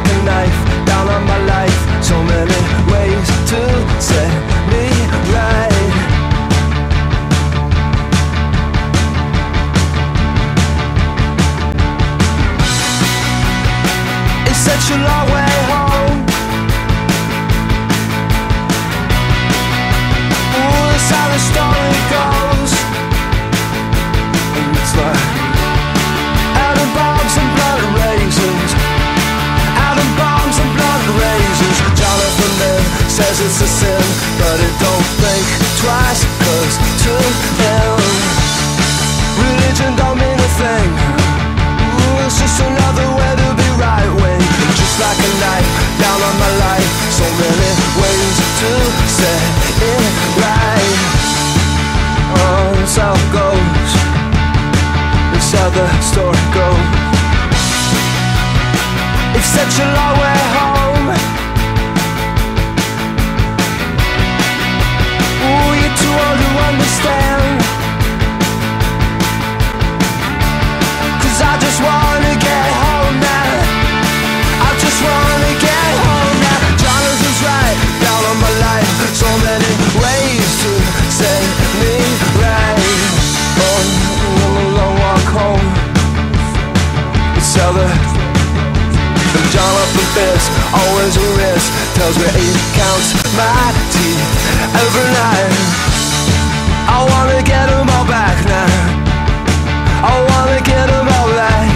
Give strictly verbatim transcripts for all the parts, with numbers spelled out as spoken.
like a knife down on my life. So many ways to set me right. It's such a long way home. Ooh, that's how the story goes. And it's like atom bombs and blood razors, atom bombs and blood razors. Jonathan Lynn says it's a sin, but it don't think twice, cause to him religion don't mean a thing. Ooh, it's just another way to be right wing. Just like a knife down on my life. So many ways to set it right. Oh, that's how it goes. That's how the story goes. It's such a long way home. Ooh, you're too old to understand. Cause I just wanna get home now. I just wanna get home now. Jonathan's right, down on my life. So many ways to set me right. Oh, a long walk home. It's how the And Jonathan Fisk, always a risk. Tells me he counts my teeth every night. I wanna get them all back now. I wanna get them all back.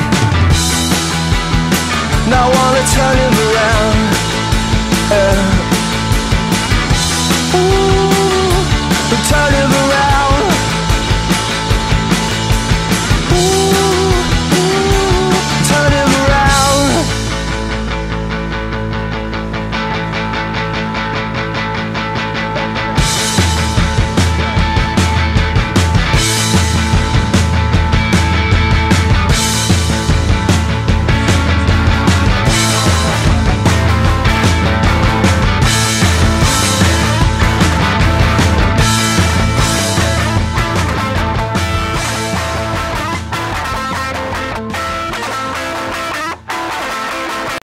Now I wanna turn him around. Yeah. Ooh.